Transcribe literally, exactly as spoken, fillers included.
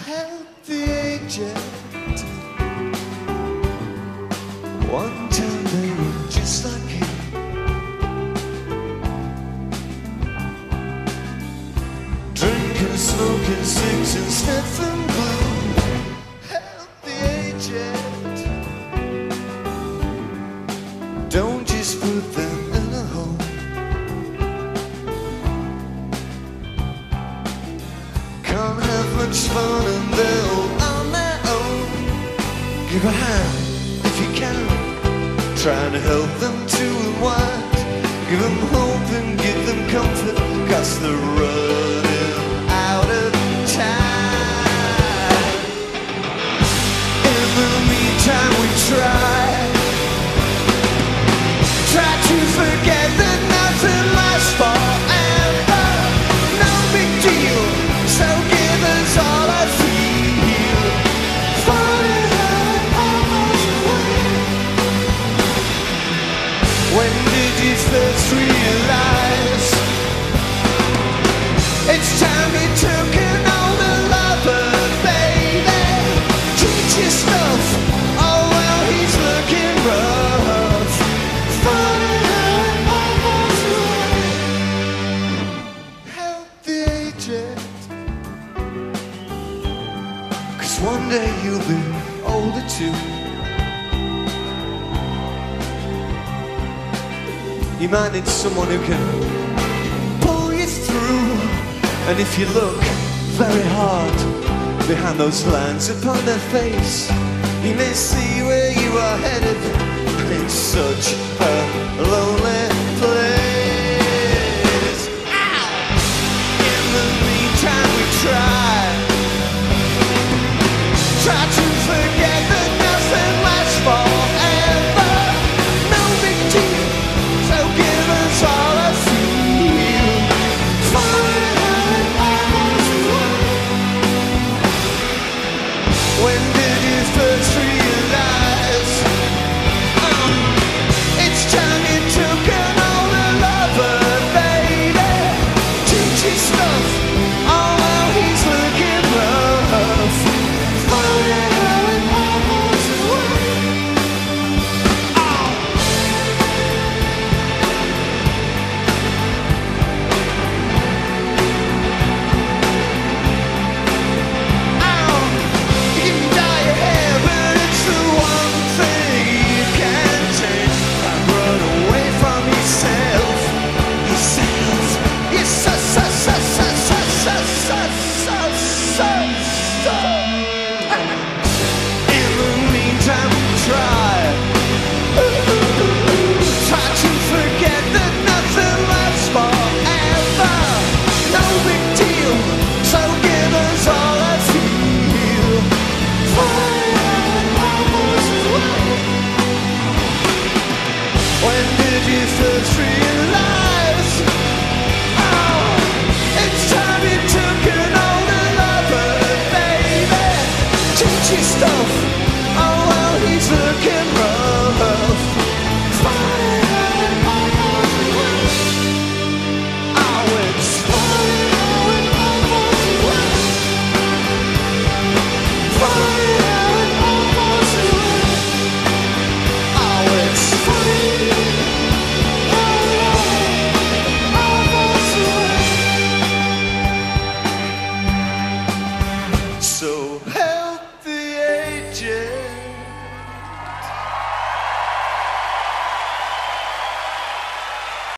help the aged. One time they were just like him. Drinking, smoking, six and sniffing glue. Help the aged. Don't just put them in a hole. Can't have much fun and they're all on their own. Give a hand if you can. Trying to help them to unwind. Give them hope and give them comfort, 'cause they're running out of time. In the meantime we try Try to forget that nothing lasts forever. No big deal, so give us all I feel. Falling almost away. When did you first realize it's time you took an older lover, baby? Teach your stuff, oh well he's looking rough. Falling almost away. Help the aged, 'cause one day you'll be older too. You might need someone who can pull you through. And if you look very hard behind those lines upon their face, you may see where you are headed. And it's such a lonely place. Ow! In the meantime we try Try to forget that nothing lasts forever. No big deal, so give us all I feel. Falling almost away. When did you first realize um, it's time you took an older lover, baby? Teach his stuff, oh well he's looking rough. Falling almost away. Oh. You can dye your hair, but it's the one thing you can't change. Run away from yourself, yourself. You're so, so, so, so, so, so, so, so, so, so. In the meantime, try, try to forget that nothing lasts forever. No big deal, so give us all I feel. Falling almost away. When did you first realize oh, it's time you took an older lover, baby? Teach your stuff, oh well he's looking rough. Falling almost away. Oh, it's falling almost away. Falling almost away. Oh, it's falling almost away. So